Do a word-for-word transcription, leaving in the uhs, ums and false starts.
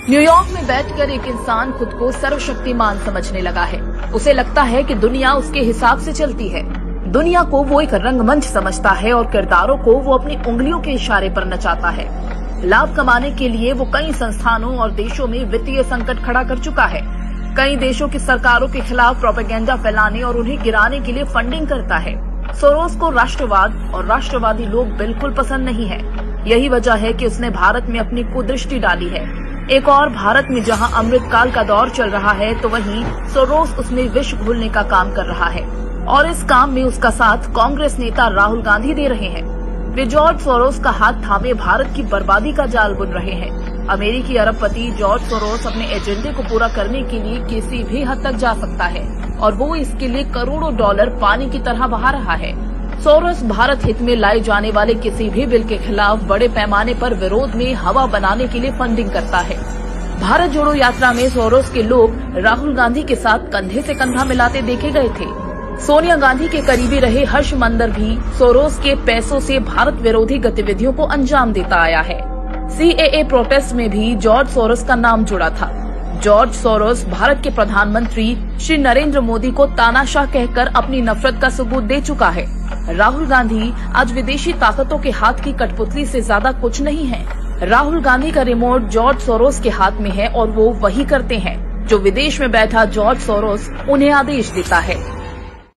New York में बैठकर एक इंसान खुद को सर्वशक्तिमान समझने लगा है। उसे लगता है कि दुनिया उसके हिसाब से चलती है। दुनिया को वो एक रंगमंच समझता है और किरदारों को वो अपनी उंगलियों के इशारे पर नचाता है। लाभ कमाने के लिए वो कई संस्थानों और देशों में वित्तीय संकट खड़ा कर चुका है। कई देशों की सरकारों के खिलाफ प्रोपेगेंडा फैलाने और उन्हें गिराने के लिए फंडिंग करता है। सोरोस को राष्ट्रवाद और राष्ट्रवादी लोग बिल्कुल पसंद नहीं है। यही वजह है कि उसने भारत में अपनी कुदृष्टि डाली है। एक और भारत में जहां अमृतकाल का दौर चल रहा है, तो वहीं सोरोस उसमें विष घोलने का काम कर रहा है और इस काम में उसका साथ कांग्रेस नेता राहुल गांधी दे रहे हैं। वे जॉर्ज सोरोस का हाथ थामे भारत की बर्बादी का जाल बुन रहे हैं। अमेरिकी अरबपति जॉर्ज सोरोस अपने एजेंडे को पूरा करने के लिए किसी भी हद तक जा सकता है और वो इसके लिए करोड़ों डॉलर पानी की तरह बहा रहा है। सोरोस भारत हित में लाए जाने वाले किसी भी बिल के खिलाफ बड़े पैमाने पर विरोध में हवा बनाने के लिए फंडिंग करता है। भारत जोड़ो यात्रा में सोरोस के लोग राहुल गांधी के साथ कंधे से कंधा मिलाते देखे गए थे। सोनिया गांधी के करीबी रहे हर्ष मंदर भी सोरोस के पैसों से भारत विरोधी गतिविधियों को अंजाम देता आया है। सी ए ए प्रोटेस्ट में भी जॉर्ज सोरोस का नाम जुड़ा था। जॉर्ज सोरोस भारत के प्रधानमंत्री श्री नरेंद्र मोदी को तानाशाह कहकर अपनी नफरत का सबूत दे चुका है। राहुल गांधी आज विदेशी ताकतों के हाथ की कठपुतली से ज्यादा कुछ नहीं है। राहुल गांधी का रिमोट जॉर्ज सोरोस के हाथ में है और वो वही करते हैं जो विदेश में बैठा जॉर्ज सोरोस उन्हें आदेश देता है।